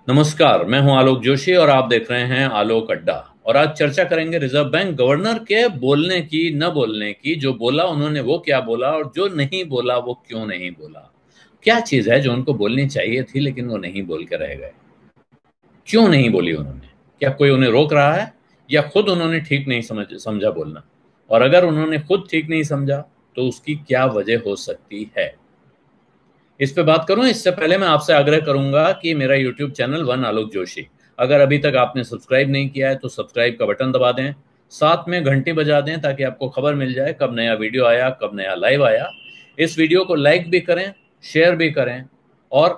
नमस्कार, मैं हूं आलोक जोशी और आप देख रहे हैं आलोक अड्डा। और आज चर्चा करेंगे रिजर्व बैंक गवर्नर के बोलने की, न बोलने की। जो बोला उन्होंने वो क्या बोला, और जो नहीं बोला वो क्यों नहीं बोला। क्या चीज है जो उनको बोलनी चाहिए थी लेकिन वो नहीं बोल के रह गए। क्यों नहीं बोली उन्होंने? क्या कोई उन्हें रोक रहा है, या खुद उन्होंने ठीक नहीं समझा बोलना? और अगर उन्होंने खुद ठीक नहीं समझा तो उसकी क्या वजह हो सकती है, इस पे बात करूं। इससे पहले मैं आपसे आग्रह करूंगा कि मेरा YouTube channel one Alok Joshi, अगर अभी तक आपने सब्सक्राइब नहीं किया है तो सब्सक्राइब का बटन दबा दें, साथ में घंटी बजा दें ताकि आपको खबर मिल जाए कब नया वीडियो आया, कब नया लाइव आया। इस वीडियो को लाइक भी करें, शेयर भी करें। और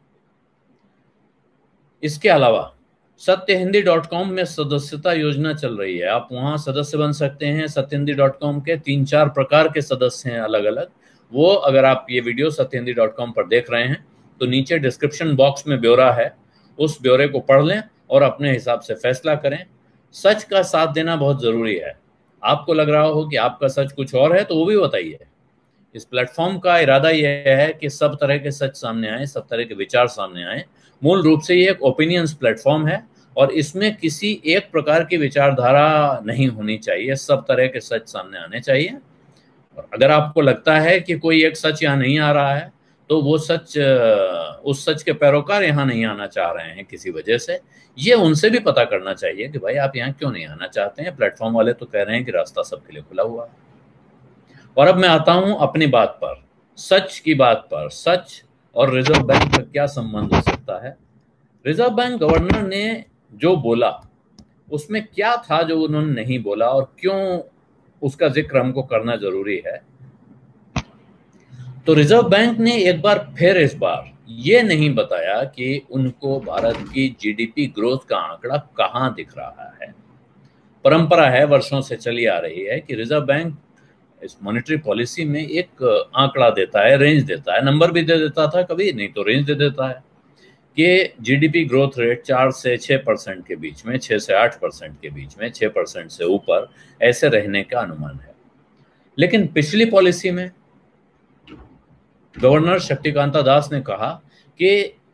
इसके अलावा सत्यहिंदी.com में सदस्यता योजना चल रही है, आप वहां सदस्य बन सकते हैं। सत्यहिंदी.com के 3-4 प्रकार के सदस्य हैं अलग अलग। वो अगर आप ये वीडियो सत्यहिंदी.com पर देख रहे हैं तो नीचे डिस्क्रिप्शन बॉक्स में ब्यौरा है, उस ब्यौरे को पढ़ लें और अपने हिसाब से फैसला करें। सच का साथ देना बहुत जरूरी है। आपको लग रहा हो कि आपका सच कुछ और है तो वो भी बताइए। इस प्लेटफॉर्म का इरादा यह है कि सब तरह के सच सामने आए, सब तरह के विचार सामने आए। मूल रूप से ये एक ओपिनियंस प्लेटफॉर्म है और इसमें किसी एक प्रकार की विचारधारा नहीं होनी चाहिए, सब तरह के सच सामने आने चाहिए। और अगर आपको लगता है कि कोई एक सच यहाँ नहीं आ रहा है तो वो सच, उस सच के पैरोकार यहाँ नहीं आना चाह रहे हैं किसी वजह से, ये उनसे भी पता करना चाहिए कि भाई आप यहाँ क्यों नहीं आना चाहते हैं। प्लेटफॉर्म वाले तो कह रहे हैं कि रास्ता सबके लिए खुला हुआ है। और अब मैं आता हूं अपनी बात पर, सच की बात पर। सच और रिजर्व बैंक का क्या संबंध हो सकता है? रिजर्व बैंक गवर्नर ने जो बोला उसमें क्या था जो उन्होंने नहीं बोला, और क्यों उसका जिक्र हमको करना जरूरी है? तो रिजर्व बैंक ने एक बार फिर इस बार ये नहीं बताया कि उनको भारत की जीडीपी ग्रोथ का आंकड़ा कहां दिख रहा है। परंपरा है, वर्षों से चली आ रही है कि रिजर्व बैंक इस मॉनेटरी पॉलिसी में एक आंकड़ा देता है, रेंज देता है। नंबर भी दे देता था कभी, नहीं तो रेंज दे देता है कि जीडीपी ग्रोथ रेट 4 से 6% के बीच में, 6 से 8% के बीच में, 6% से ऊपर ऐसे रहने का अनुमान है। लेकिन पिछली पॉलिसी में गवर्नर शक्तिकांता दास ने कहा कि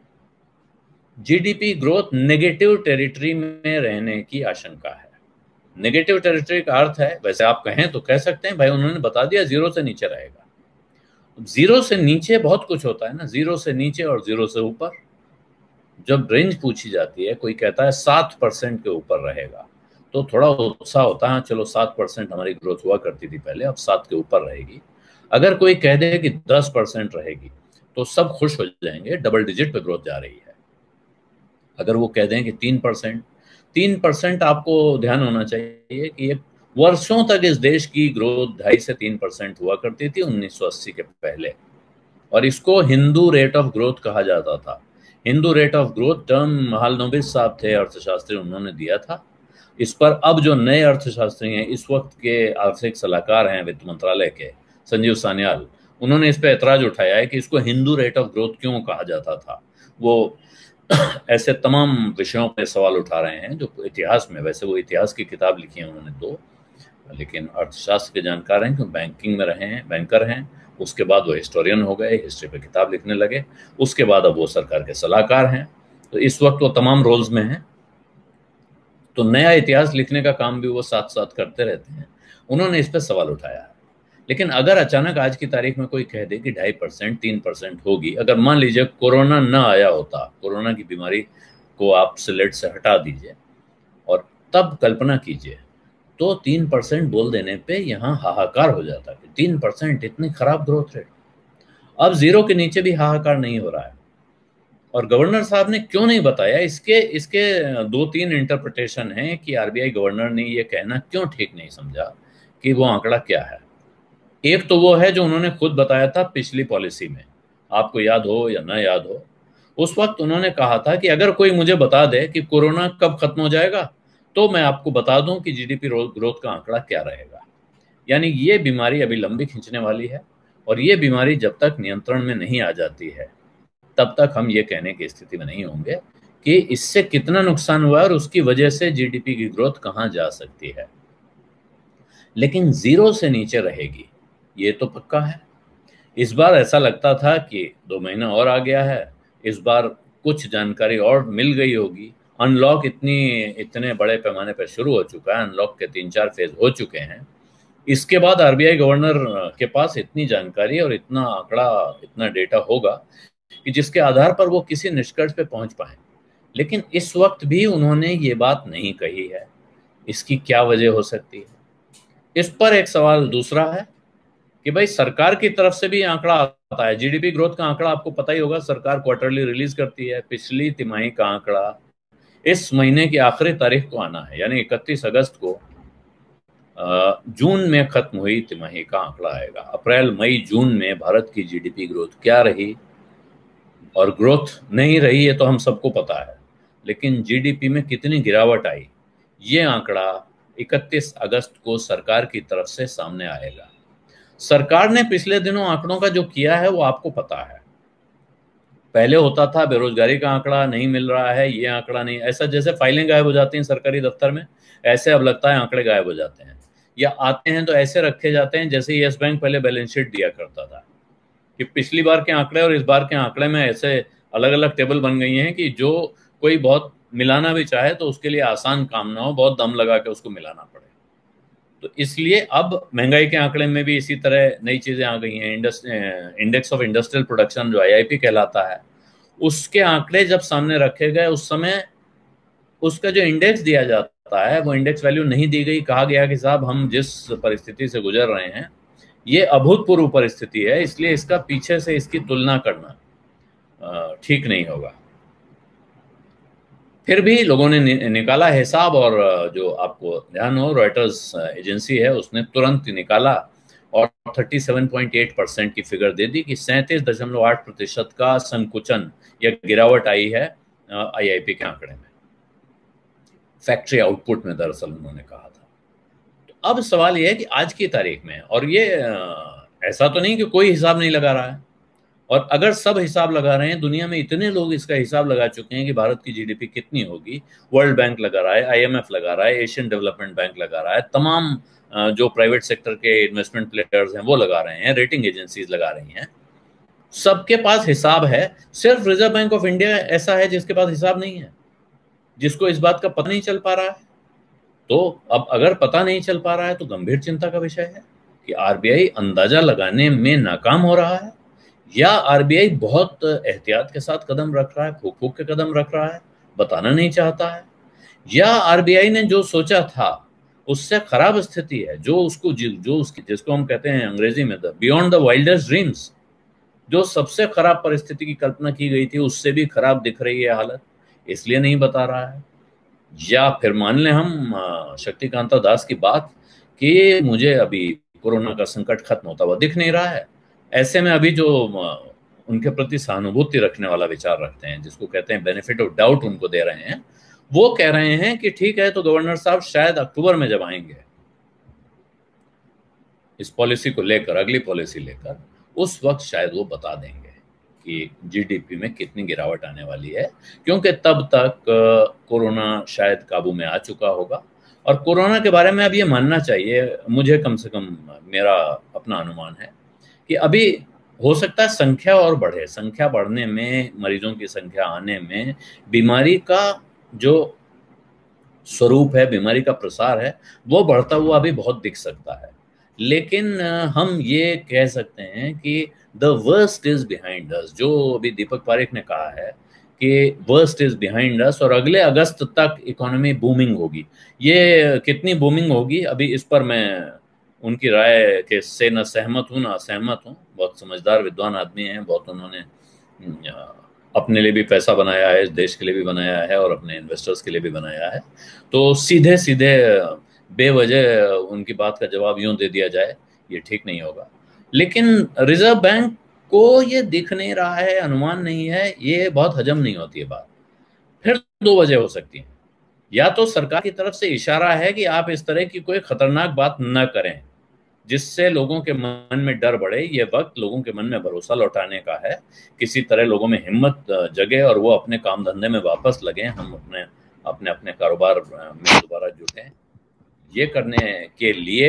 जीडीपी ग्रोथ नेगेटिव टेरिटरी में रहने की आशंका है। नेगेटिव टेरिटरी का अर्थ है, वैसे आप कहें तो कह सकते हैं भाई उन्होंने बता दिया जीरो से नीचे रहेगा। जीरो से नीचे बहुत कुछ होता है ना, जीरो से नीचे और जीरो से ऊपर। जब रेंज पूछी जाती है, कोई कहता है 7% के ऊपर रहेगा तो थोड़ा उत्साह होता है, चलो 7% हमारी ग्रोथ हुआ करती थी पहले, अब 7 के ऊपर रहेगी। अगर कोई कह दे कि 10% रहेगी तो सब खुश हो जाएंगे, डबल डिजिट पे ग्रोथ जा रही है। अगर वो कह दें कि 3%, 3%, आपको ध्यान होना चाहिए कि ये वर्षों तक इस देश की ग्रोथ 2.5 से 3% हुआ करती थी 1980 के पहले। और इसको हिंदू रेट ऑफ ग्रोथ कहा जाता था। Hindu rate of growth term Mahalanobis साहब थे अर्थशास्त्री, उन्होंने दिया था। इस पर अब जो नए अर्थशास्त्री हैं, इस वक्त के आर्थिक सलाहकार हैं वित्त मंत्रालय के, संजीव सान्याल, उन्होंने इस पर ऐतराज उठाया है कि इसको हिंदू रेट ऑफ ग्रोथ क्यों कहा जाता था। वो ऐसे तमाम विषयों पे सवाल उठा रहे हैं जो इतिहास में, वैसे वो इतिहास की किताब लिखी है उन्होंने दो, लेकिन अर्थशास्त्र के जानकार हैं, क्यों बैंकिंग में रहे हैं, बैंकर हैं। उसके बाद वो हिस्टोरियन हो गए, हिस्ट्री पे किताब लिखने लगे। उसके बाद अब वो सरकार के सलाहकार हैं। तो इस वक्त वो तमाम रोल्स में हैं, तो नया इतिहास लिखने का काम भी वो साथ साथ करते रहते हैं। उन्होंने इस पर सवाल उठाया है। लेकिन अगर अचानक आज की तारीख में कोई कह दे कि 2.5%, 3% होगी, अगर मान लीजिए कोरोना न आया होता, कोरोना की बीमारी को आप स्लेट से हटा दीजिए और तब कल्पना कीजिए, तो 3% बोल देने पे यहाँ हाहाकार हो जाता कि 3%, इतनी खराब ग्रोथ रेट। अब जीरो के नीचे भी हाहाकार नहीं हो रहा है। और गवर्नर साहब ने क्यों नहीं बताया, इसके इसके 2-3 इंटरप्रिटेशन हैं कि आरबीआई गवर्नर ने ये कहना क्यों ठीक नहीं समझा कि वो आंकड़ा क्या है। एक तो वो है जो उन्होंने खुद बताया था पिछली पॉलिसी में, आपको याद हो या ना याद हो। उस वक्त उन्होंने कहा था कि अगर कोई मुझे बता दे कि कोरोना कब खत्म हो जाएगा तो मैं आपको बता दूं कि जीडीपी ग्रोथ का आंकड़ा क्या रहेगा। यानी ये बीमारी अभी लंबी खींचने वाली है, और ये बीमारी जब तक नियंत्रण में नहीं आ जाती है तब तक हम ये कहने की स्थिति में नहीं होंगे कि इससे कितना नुकसान हुआ और उसकी वजह से जीडीपी की ग्रोथ कहां जा सकती है। लेकिन जीरो से नीचे रहेगी ये तो पक्का है। इस बार ऐसा लगता था कि 2 महीना और आ गया है, इस बार कुछ जानकारी और मिल गई होगी। अनलॉक इतने बड़े पैमाने पर शुरू हो चुका है, अनलॉक के 3-4 फेज हो चुके हैं। इसके बाद आरबीआई गवर्नर के पास इतनी जानकारी और इतना आंकड़ा, इतना डेटा होगा कि जिसके आधार पर वो किसी निष्कर्ष पे पहुंच पाए। लेकिन इस वक्त भी उन्होंने ये बात नहीं कही है। इसकी क्या वजह हो सकती है? इस पर एक सवाल दूसरा है कि भाई सरकार की तरफ से भी आंकड़ा आता है। जीडीपी ग्रोथ का आंकड़ा आपको पता ही होगा, सरकार क्वार्टरली रिलीज करती है। पिछली तिमाही का आंकड़ा इस महीने की आखिरी तारीख को आना है, यानी 31 अगस्त को जून में खत्म हुई तिमाही का आंकड़ा आएगा। अप्रैल, मई, जून में भारत की जीडीपी ग्रोथ क्या रही और ग्रोथ नहीं रही, ये तो हम सबको पता है। लेकिन जीडीपी में कितनी गिरावट आई, ये आंकड़ा 31 अगस्त को सरकार की तरफ से सामने आएगा। सरकार ने पिछले दिनों आंकड़ों का जो किया है वो आपको पता है। पहले होता था बेरोजगारी का आंकड़ा नहीं मिल रहा है, ये आंकड़ा नहीं, ऐसा जैसे फाइलें गायब हो जाती हैं सरकारी दफ्तर में, ऐसे अब लगता है आंकड़े गायब हो जाते हैं, या आते हैं तो ऐसे रखे जाते हैं जैसे यस बैंक पहले बैलेंस शीट दिया करता था कि पिछली बार के आंकड़े और इस बार के आंकड़े में ऐसे अलग अलग टेबल बन गई हैं कि जो कोई बहुत मिलाना भी चाहे तो उसके लिए आसान काम ना हो, बहुत दम लगा के उसको मिलाना पड़े। तो इसलिए अब महंगाई के आंकड़े में भी इसी तरह नई चीजें आ गई हैं। इंडेक्स ऑफ इंडस्ट्रियल प्रोडक्शन जो आईआईपी कहलाता है, उसके आंकड़े जब सामने रखे गए उस समय उसका जो इंडेक्स दिया जाता है वो इंडेक्स वैल्यू नहीं दी गई। कहा गया कि साहब हम जिस परिस्थिति से गुजर रहे हैं ये अभूतपूर्व परिस्थिति है, इसलिए इसका पीछे से इसकी तुलना करना ठीक नहीं होगा। फिर भी लोगों ने निकाला हिसाब, और जो आपको ध्यान हो, रॉयटर्स एजेंसी है उसने तुरंत निकाला और 37.8% की फिगर दे दी कि 37.8% का संकुचन या गिरावट आई है आईआईपी के आंकड़े में, फैक्ट्री आउटपुट में दरअसल उन्होंने कहा था। तो अब सवाल यह है कि आज की तारीख में, और ये ऐसा तो नहीं कि कोई हिसाब नहीं लगा रहा है, और अगर सब हिसाब लगा रहे हैं, दुनिया में इतने लोग इसका हिसाब लगा चुके हैं कि भारत की जीडीपी कितनी होगी, वर्ल्ड बैंक लगा रहा है, आईएमएफ लगा रहा है, एशियन डेवलपमेंट बैंक लगा रहा है, तमाम जो प्राइवेट सेक्टर के इन्वेस्टमेंट प्लेयर्स हैं वो लगा रहे हैं, रेटिंग एजेंसीज लगा रही हैं, सबके पास हिसाब है। सिर्फ रिजर्व बैंक ऑफ इंडिया ऐसा है जिसके पास हिसाब नहीं है, जिसको इस बात का पता नहीं चल पा रहा है। तो अब अगर पता नहीं चल पा रहा है तो गंभीर चिंता का विषय है कि आरबीआई अंदाजा लगाने में नाकाम हो रहा है, या आरबीआई बहुत एहतियात के साथ कदम रख रहा है, फूक फूक के कदम रख रहा है, बताना नहीं चाहता है, या आरबीआई ने जो सोचा था उससे खराब स्थिति है, जिसको हम कहते हैं अंग्रेजी में बियॉन्ड द वाइल्डेस्ट ड्रीम्स, जो सबसे खराब परिस्थिति की कल्पना की गई थी उससे भी खराब दिख रही है हालत, इसलिए नहीं बता रहा है। या फिर मान लें हम शक्तिकांता दास की बात कि मुझे अभी कोरोना का संकट खत्म होता हुआ दिख नहीं रहा है, ऐसे में अभी जो उनके प्रति सहानुभूति रखने वाला विचार रखते हैं, जिसको कहते हैं बेनिफिट ऑफ डाउट उनको दे रहे हैं, वो कह रहे हैं कि ठीक है तो गवर्नर साहब शायद अक्टूबर में जब आएंगे इस पॉलिसी को लेकर, अगली पॉलिसी लेकर, उस वक्त शायद वो बता देंगे कि जीडीपी में कितनी गिरावट आने वाली है, क्योंकि तब तक कोरोना शायद काबू में आ चुका होगा। और कोरोना के बारे में अब ये मानना चाहिए मुझे, कम से कम मेरा अपना अनुमान है कि अभी हो सकता है संख्या और बढ़े, संख्या बढ़ने में, मरीजों की संख्या आने में, बीमारी का जो स्वरूप है, बीमारी का प्रसार है, वो बढ़ता हुआ भी बहुत दिख सकता है। लेकिन हम ये कह सकते हैं कि the worst is behind us, जो अभी दीपक पारेख ने कहा है कि वर्स्ट इज बिहाइंड अस, और अगले अगस्त तक इकोनॉमी बूमिंग होगी। ये कितनी बूमिंग होगी अभी इस पर मैं उनकी राय के से न सहमत हूँ न असहमत हूँ। बहुत समझदार विद्वान आदमी हैं, बहुत उन्होंने अपने लिए भी पैसा बनाया है, इस देश के लिए भी बनाया है और अपने इन्वेस्टर्स के लिए भी बनाया है। तो सीधे सीधे बेवजह उनकी बात का जवाब यूं दे दिया जाए ये ठीक नहीं होगा। लेकिन रिजर्व बैंक को ये दिख नहीं रहा है, अनुमान नहीं है, ये बहुत हजम नहीं होती है बात। फिर दो वजह हो सकती हैं, या तो सरकार की तरफ से इशारा है कि आप इस तरह की कोई खतरनाक बात न करें जिससे लोगों के मन में डर बढ़े, ये वक्त लोगों के मन में भरोसा लौटाने का है, किसी तरह लोगों में हिम्मत जगे और वो अपने काम धंधे में वापस लगे, हम अपने अपने अपने कारोबार में दोबारा जुटें। ये करने के लिए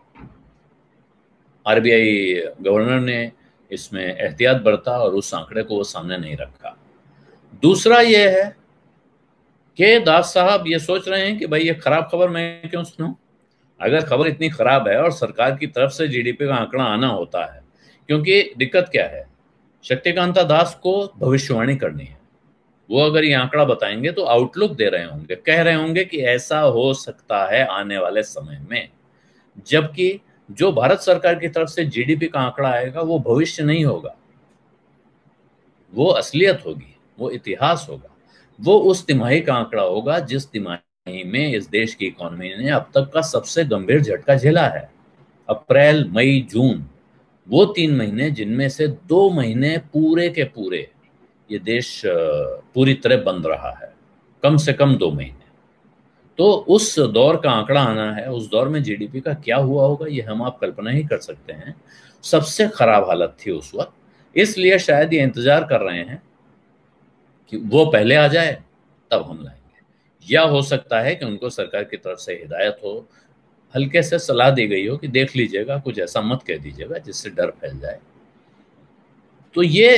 आरबीआई गवर्नर ने इसमें एहतियात बरता और उस आंकड़े को वो सामने नहीं रखा। दूसरा ये है कि दास साहब ये सोच रहे हैं कि भाई ये खराब खबर मैं क्यों सुनूं। अगर खबर इतनी खराब है और सरकार की तरफ से जीडीपी का आंकड़ा आना होता है, क्योंकि दिक्कत क्या है, शक्तिकांता दास को भविष्यवाणी करनी है। वो अगर ये आंकड़ा बताएंगे तो आउटलुक दे रहे होंगे, कह रहे होंगे कि ऐसा हो सकता है आने वाले समय में। जबकि जो भारत सरकार की तरफ से जीडीपी का आंकड़ा आएगा वो भविष्य नहीं होगा, वो असलियत होगी, वो इतिहास होगा। वो उस तिमाही का आंकड़ा होगा जिस तिमाही में इस देश की इकोनॉमी ने अब तक का सबसे गंभीर झटका झेला है। अप्रैल, मई, जून, वो 3 महीने जिनमें से 2 महीने पूरे के पूरे ये देश पूरी तरह बंद रहा है, कम से कम 2 महीने। तो उस दौर का आंकड़ा आना है, उस दौर में जीडीपी का क्या हुआ होगा ये हम आप कल्पना ही कर सकते हैं। सबसे खराब हालत थी उस वक्त, इसलिए शायद ये इंतजार कर रहे हैं कि वो पहले आ जाए तब हम लाएंगे। या हो सकता है कि उनको सरकार की तरफ से हिदायत हो, हल्के से सलाह दी गई हो कि देख लीजिएगा, कुछ ऐसा मत कह दीजिएगा जिससे डर फैल जाए। तो ये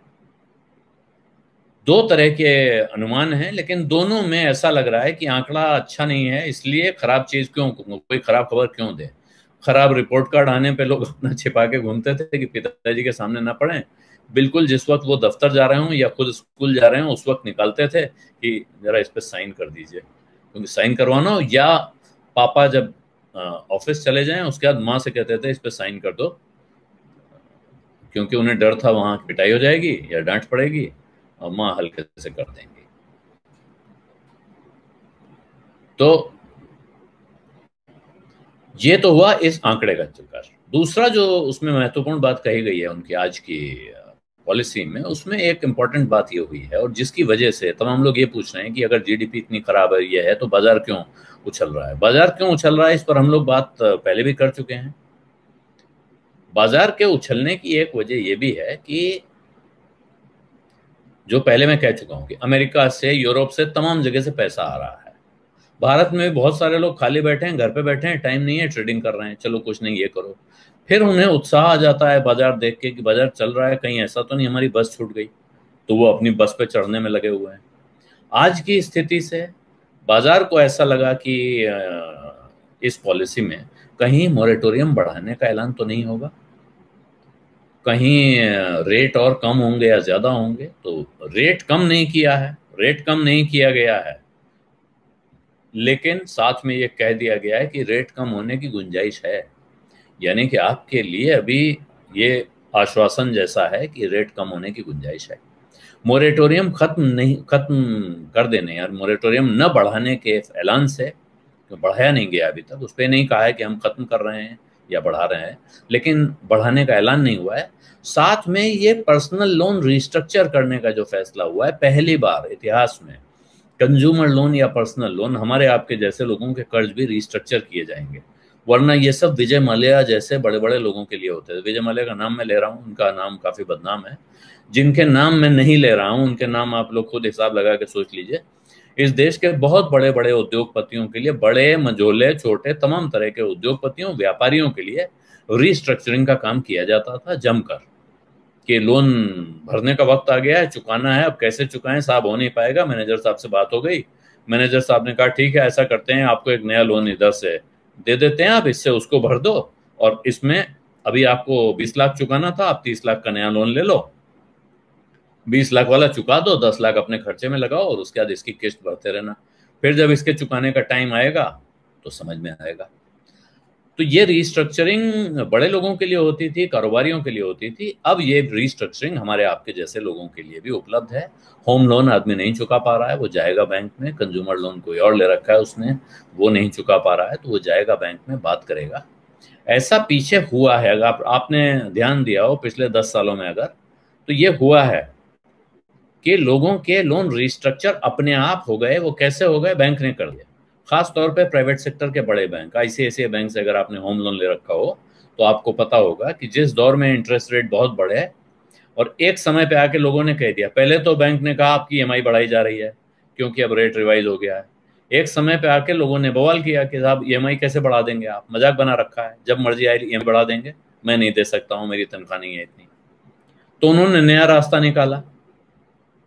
दो तरह के अनुमान हैं, लेकिन दोनों में ऐसा लग रहा है कि आंकड़ा अच्छा नहीं है, इसलिए खराब चीज क्यों, कोई खराब खबर क्यों दे। खराब रिपोर्ट कार्ड आने पे लोग अपना छिपा के घूमते थे कि पिताजी के सामने ना पढ़ें। बिल्कुल जिस वक्त वो दफ्तर जा रहे हों या खुद स्कूल जा रहे हों उस वक्त निकालते थे कि जरा इस पे साइन कर दीजिए, क्योंकि साइन करवाना हो, या पापा जब ऑफिस चले जाएं उसके बाद माँ से कहते थे इस पे साइन कर दो, क्योंकि उन्हें डर था वहां पिटाई हो जाएगी या डांट पड़ेगी, और माँ हल्के से कर देंगी। तो ये तो हुआ इस आंकड़े का चक्कर। दूसरा जो उसमें महत्वपूर्ण बात कही गई है उनकी आज की पॉलिसी में, उसमें एक इंपॉर्टेंट बात ये हुई है, और जिसकी वजह से तमाम लोग ये पूछ रहे हैं कि अगर जीडीपी इतनी खराब है ये है तो बाजार क्यों उछल रहा है। बाजार क्यों उछल रहा है इस पर हम लोग बात पहले भी कर चुके हैं। बाजार के उछलने की एक वजह यह भी है कि जो पहले मैं कह चुका हूं कि अमेरिका से, यूरोप से, तमाम जगह से पैसा आ रहा है। भारत में भी बहुत सारे लोग खाली बैठे हैं, घर पे बैठे हैं, टाइम नहीं है, ट्रेडिंग कर रहे हैं, चलो कुछ नहीं ये करो। फिर उन्हें उत्साह आ जाता है बाजार देख के कि बाजार चल रहा है, कहीं ऐसा तो नहीं हमारी बस छूट गई, तो वो अपनी बस पे चढ़ने में लगे हुए हैं। आज की स्थिति से बाजार को ऐसा लगा कि इस पॉलिसी में कहीं मॉरेटोरियम बढ़ाने का ऐलान तो नहीं होगा, कहीं रेट और कम होंगे या ज्यादा होंगे। तो रेट कम नहीं किया है, रेट कम नहीं किया गया है, लेकिन साथ में ये कह दिया गया है कि रेट कम होने की गुंजाइश है। यानी कि आपके लिए अभी ये आश्वासन जैसा है कि रेट कम होने की गुंजाइश है। मोरेटोरियम खत्म कर देने और मोरेटोरियम न बढ़ाने के ऐलान से, तो बढ़ाया नहीं गया अभी तक, उस पर नहीं कहा है कि हम खत्म कर रहे हैं या बढ़ा रहे हैं, लेकिन बढ़ाने का ऐलान नहीं हुआ है। साथ में ये पर्सनल लोन रिस्ट्रक्चर करने का जो फैसला हुआ है, पहली बार इतिहास में कंज्यूमर लोन या पर्सनल लोन, हमारे आपके जैसे लोगों के कर्ज भी रिस्ट्रक्चर किए जाएंगे। वरना ये सब विजय माल्या जैसे बड़े बड़े लोगों के लिए होते हैं। विजय माल्या का नाम मैं ले रहा हूँ, उनका नाम काफी बदनाम है। जिनके नाम मैं नहीं ले रहा हूँ उनके नाम आप लोग खुद हिसाब लगा के सोच लीजिए। इस देश के बहुत बड़े बड़े उद्योगपतियों के लिए, बड़े मझोले छोटे तमाम तरह के उद्योगपतियों व्यापारियों के लिए रिस्ट्रक्चरिंग का काम किया जाता था जमकर, कि लोन भरने का वक्त आ गया है, चुकाना है, अब कैसे चुकाएं साहब, हो नहीं पाएगा। मैनेजर साहब से बात हो गई, मैनेजर साहब ने कहा ठीक है ऐसा करते हैं, आपको एक नया लोन इधर से दे देते हैं, आप इससे उसको भर दो, और इसमें अभी आपको 20 लाख चुकाना था, आप 30 लाख का नया लोन ले लो, 20 लाख वाला चुका दो, 10 लाख अपने खर्चे में लगाओ, और उसके बाद इसकी किस्त भरते रहना। फिर जब इसके चुकाने का टाइम आएगा तो समझ में आएगा। तो ये रिस्ट्रक्चरिंग बड़े लोगों के लिए होती थी, कारोबारियों के लिए होती थी। अब ये रिस्ट्रक्चरिंग हमारे आपके जैसे लोगों के लिए भी उपलब्ध है। होम लोन आदमी नहीं चुका पा रहा है, वो जाएगा बैंक में। कंज्यूमर लोन कोई और ले रखा है उसने, वो नहीं चुका पा रहा है, तो वो जाएगा बैंक में, बात करेगा। ऐसा पीछे हुआ है, अगर आपने ध्यान दिया हो पिछले 10 सालों में अगर, तो ये हुआ है कि लोगों के लोन रिस्ट्रक्चर अपने आप हो गए। वो कैसे हो गए? बैंक ने कर दिया। खास तौर पे प्राइवेट सेक्टर के बड़े बैंक, आईसीआईसीआई बैंक से अगर आपने होम लोन ले रखा हो तो आपको पता होगा कि जिस दौर में इंटरेस्ट रेट बहुत बढ़े और एक समय पे आके लोगों ने कह दिया, पहले तो बैंक ने कहा आपकी ईएमआई बढ़ाई जा रही है क्योंकि अब रेट रिवाइज हो गया है। एक समय पे आके लोगों ने बवाल किया कि साहब ईएमआई कैसे बढ़ा देंगे आप, मजाक बना रखा है, जब मर्जी आए ईएमआई बढ़ा देंगे, मैं नहीं दे सकता हूँ, मेरी तनख्वाह नहीं है इतनी। तो उन्होंने नया रास्ता निकाला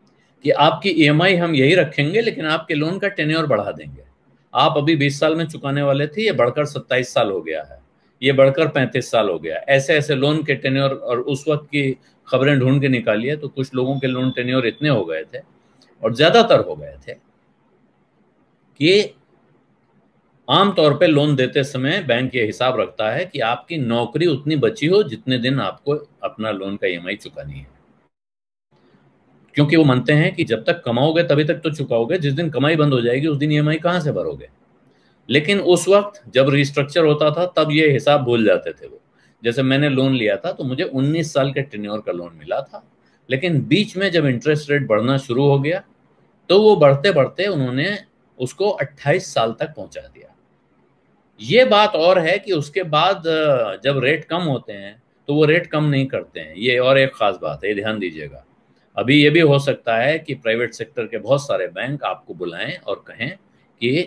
कि आपकी ईएमआई हम यही रखेंगे, लेकिन आपके लोन का टेन्योर बढ़ा देंगे। आप अभी 20 साल में चुकाने वाले थे, ये बढ़कर 27 साल हो गया है, ये बढ़कर 35 साल हो गया। ऐसे ऐसे लोन के टेन्योर, और उस वक्त की खबरें ढूंढ के निकालिए तो कुछ लोगों के लोन टेन्योर इतने हो गए थे, और ज्यादातर हो गए थे, कि आमतौर पे लोन देते समय बैंक ये हिसाब रखता है कि आपकी नौकरी उतनी बची हो जितने दिन आपको अपना लोन का ईएमआई चुकानी है। क्योंकि वो मानते हैं कि जब तक कमाओगे तभी तक तो चुकाओगे, जिस दिन कमाई बंद हो जाएगी उस दिन ईएमआई कहाँ से भरोगे। लेकिन उस वक्त जब रिस्ट्रक्चर होता था तब ये हिसाब भूल जाते थे वो। जैसे मैंने लोन लिया था तो मुझे 19 साल के टेन्योर का लोन मिला था, लेकिन बीच में जब इंटरेस्ट रेट बढ़ना शुरू हो गया तो वो बढ़ते बढ़ते उन्होंने उसको 28 साल तक पहुंचा दिया। ये बात और है कि उसके बाद जब रेट कम होते हैं तो वो रेट कम नहीं करते हैं। ये और एक खास बात है, ये ध्यान दीजिएगा। अभी ये भी हो सकता है कि प्राइवेट सेक्टर के बहुत सारे बैंक आपको बुलाएं और कहें कि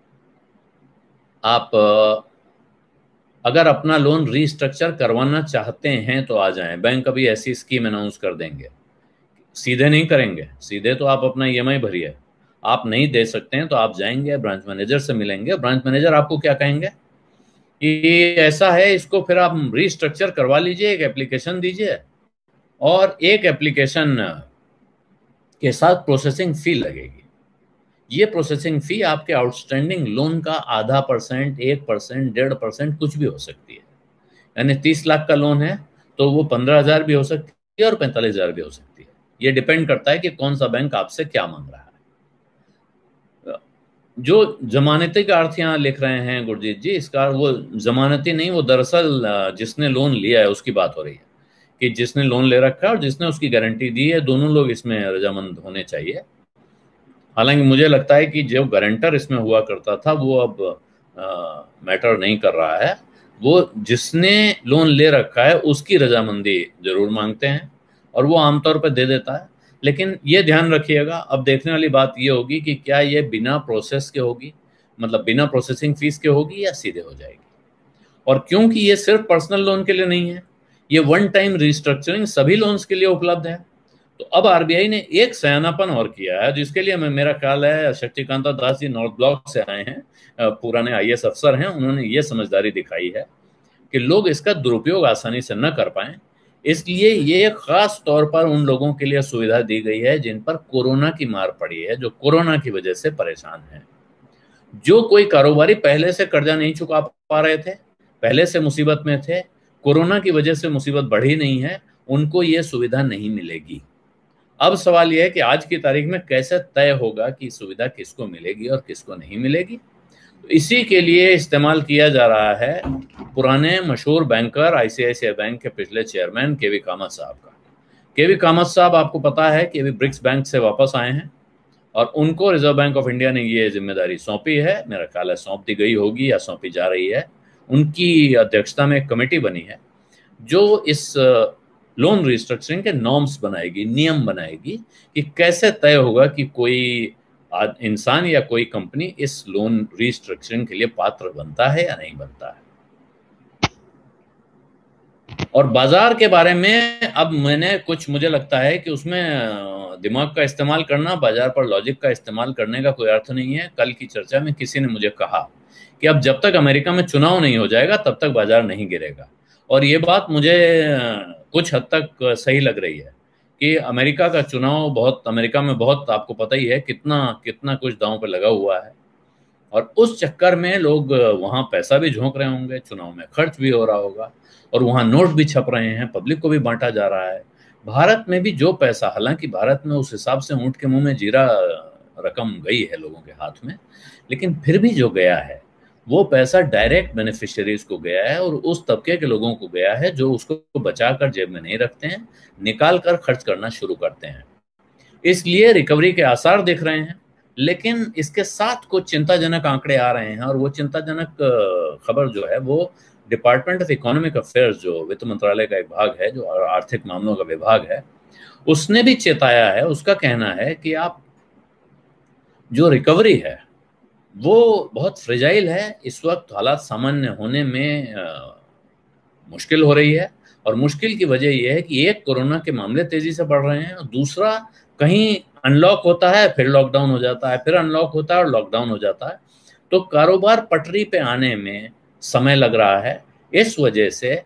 आप अगर अपना लोन रीस्ट्रक्चर करवाना चाहते हैं तो आ जाएं। बैंक अभी ऐसी स्कीम अनाउंस कर देंगे। सीधे नहीं करेंगे, सीधे तो आप अपना ईएमआई भरिए। आप नहीं दे सकते हैं तो आप जाएंगे ब्रांच मैनेजर से मिलेंगे, ब्रांच मैनेजर आपको क्या कहेंगे कि ऐसा है, इसको फिर आप रीस्ट्रक्चर करवा लीजिए, एक एप्लीकेशन दीजिए, और एक एप्लीकेशन के साथ प्रोसेसिंग फी लगेगी। ये प्रोसेसिंग फी आपके आउटस्टैंडिंग लोन का आधा %, 1%, 1.5% कुछ भी हो सकती है। यानी 30 लाख का लोन है तो वो 15,000 भी हो सकती है और 45,000 भी हो सकती है। ये डिपेंड करता है कि कौन सा बैंक आपसे क्या मांग रहा है। जो जमानती का अर्थ यहाँ लिख रहे हैं गुरजीत जी, इसका वो जमानती नहीं, वो दरअसल जिसने लोन लिया है उसकी बात हो रही है, कि जिसने लोन ले रखा है और जिसने उसकी गारंटी दी है, दोनों लोग इसमें रजामंद होने चाहिए। हालांकि मुझे लगता है कि जो गारंटर इसमें हुआ करता था वो अब मैटर नहीं कर रहा है। वो जिसने लोन ले रखा है उसकी रजामंदी जरूर मांगते हैं और वो आमतौर पर दे देता है। लेकिन ये ध्यान रखिएगा, अब देखने वाली बात ये होगी कि क्या ये बिना प्रोसेस के होगी, मतलब बिना प्रोसेसिंग फीस के होगी, या सीधे हो जाएगी। और क्योंकि ये सिर्फ पर्सनल लोन के लिए नहीं है, ये वन टाइम रिस्ट्रक्चरिंग सभी लोन्स के लिए उपलब्ध है। तो अब आरबीआई ने एक सयानापन और किया है, जिसके लिए मेरा ख्याल है शक्तिकांता दास जी नॉर्थ ब्लॉक से आए हैं, पुराने आईएएस अफसर हैं, उन्होंने ये समझदारी दिखाई है कि लोग इसका दुरुपयोग आसानी से न कर पाए। इसलिए ये खास तौर पर उन लोगों के लिए सुविधा दी गई है जिन पर कोरोना की मार पड़ी है, जो कोरोना की वजह से परेशान हैं। जो कोई कारोबारी पहले से कर्जा नहीं चुका पा रहे थे, पहले से मुसीबत में थे, कोरोना की वजह से मुसीबत बढ़ी नहीं है, उनको ये सुविधा नहीं मिलेगी। अब सवाल यह है कि आज की तारीख में कैसे तय होगा कि सुविधा किसको मिलेगी और किसको नहीं मिलेगी। तो इसी के लिए इस्तेमाल किया जा रहा है पुराने मशहूर बैंकर आईसीआईसीआई बैंक के पिछले चेयरमैन केवी कामत साहब का। केवी कामत साहब आपको पता है कि अभी ब्रिक्स बैंक से वापस आए हैं और उनको रिजर्व बैंक ऑफ इंडिया ने ये जिम्मेदारी सौंपी है। मेरा ख्याल है सौंप दी गई होगी या सौंपी जा रही है। उनकी अध्यक्षता में एक कमेटी बनी है जो इस लोन रिस्ट्रक्चरिंग के नॉर्म्स बनाएगी, नियम बनाएगी कि कैसे तय होगा कि कोई इंसान या कोई कंपनी इस लोन रिस्ट्रक्चरिंग के लिए पात्र बनता है या नहीं बनता है। और बाजार के बारे में अब मैंने कुछ, मुझे लगता है कि उसमें दिमाग का इस्तेमाल करना, बाजार पर लॉजिक का इस्तेमाल करने का कोई अर्थ नहीं है। कल की चर्चा में किसी ने मुझे कहा कि अब जब तक अमेरिका में चुनाव नहीं हो जाएगा तब तक बाजार नहीं गिरेगा, और ये बात मुझे कुछ हद तक सही लग रही है कि अमेरिका का चुनाव अमेरिका में बहुत, आपको पता ही है कितना कितना कुछ दांव पे लगा हुआ है, और उस चक्कर में लोग वहाँ पैसा भी झोंक रहे होंगे, चुनाव में खर्च भी हो रहा होगा, और वहाँ नोट भी छप रहे हैं, पब्लिक को भी बांटा जा रहा है। भारत में भी जो पैसा, हालांकि भारत में उस हिसाब से ऊंट के मुंह में जीरा रकम गई है लोगों के हाथ में, लेकिन फिर भी जो गया है वो पैसा डायरेक्ट बेनिफिशियरीज को गया है और उस तबके के लोगों को गया है जो उसको बचाकर जेब में नहीं रखते हैं, निकाल कर खर्च करना शुरू करते हैं। इसलिए रिकवरी के आसार दिख रहे हैं, लेकिन इसके साथ कुछ चिंताजनक आंकड़े आ रहे हैं, और वो चिंताजनक खबर जो है वो डिपार्टमेंट ऑफ इकोनॉमिक अफेयर्स, जो वित्त मंत्रालय का एक भाग है, जो आर्थिक मामलों का विभाग है, उसने भी चेताया है। उसका कहना है कि आप जो रिकवरी है वो बहुत फ्रेजाइल है। इस वक्त हालात सामान्य होने में मुश्किल हो रही है, और मुश्किल की वजह यह है कि एक, कोरोना के मामले तेजी से बढ़ रहे हैं, और दूसरा, कहीं अनलॉक होता है, फिर लॉकडाउन हो जाता है, फिर अनलॉक होता है और लॉकडाउन हो जाता है। तो कारोबार पटरी पे आने में समय लग रहा है। इस वजह से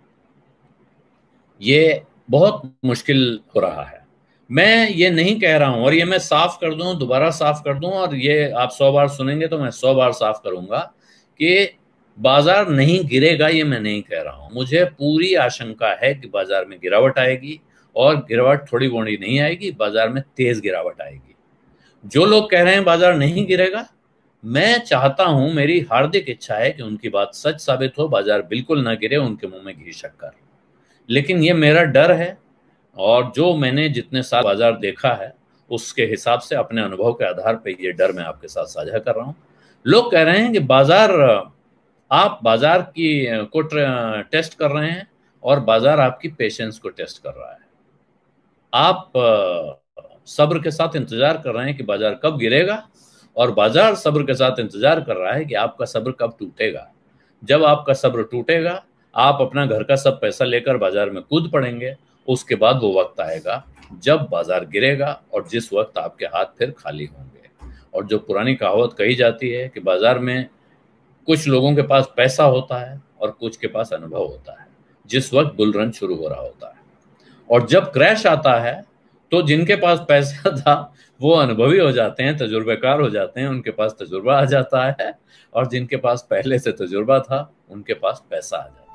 ये बहुत मुश्किल हो रहा है। मैं ये नहीं कह रहा हूं, और ये मैं साफ कर दूं, दोबारा साफ कर दूं, और ये आप 100 बार सुनेंगे तो मैं 100 बार साफ करूंगा कि बाजार नहीं गिरेगा, ये मैं नहीं कह रहा हूं। मुझे पूरी आशंका है कि बाजार में गिरावट आएगी, और गिरावट थोड़ी बोड़ी नहीं आएगी, बाजार में तेज गिरावट आएगी। जो लोग कह रहे हैं बाजार नहीं गिरेगा, मैं चाहता हूं, मेरी हार्दिक इच्छा है कि उनकी बात सच साबित हो, बाजार बिल्कुल ना गिरे, उनके मुंह में घी शक्कर। लेकिन ये मेरा डर है, और जो मैंने जितने साल बाजार देखा है उसके हिसाब से, अपने अनुभव के आधार पर ये डर मैं आपके साथ साझा कर रहा हूं। लोग कह रहे हैं कि आप बाजार की को टेस्ट कर रहे हैं, और बाजार आपकी पेशेंस को टेस्ट कर रहा है। आप सब्र के साथ इंतजार कर रहे हैं कि बाजार कब गिरेगा, और बाजार सब्र के साथ इंतजार कर रहा है कि आपका सब्र कब टूटेगा। जब आपका सब्र टूटेगा, आप अपना घर का सब पैसा लेकर बाजार में कूद पड़ेंगे। उसके बाद वो वक्त आएगा जब बाजार गिरेगा, और जिस वक्त आपके हाथ फिर खाली होंगे। और जो पुरानी कहावत कही जाती है कि बाजार में कुछ लोगों के पास पैसा होता है और कुछ के पास अनुभव होता है, जिस वक्त बुल रन शुरू हो रहा होता है। और जब क्रैश आता है, तो जिनके पास पैसा था वो अनुभवी हो जाते हैं, तजुर्बेकार हो जाते हैं, उनके पास तजुर्बा आ जाता है। और जिनके पास पहले से तजुर्बा था, उनके पास पैसा आ जाता है।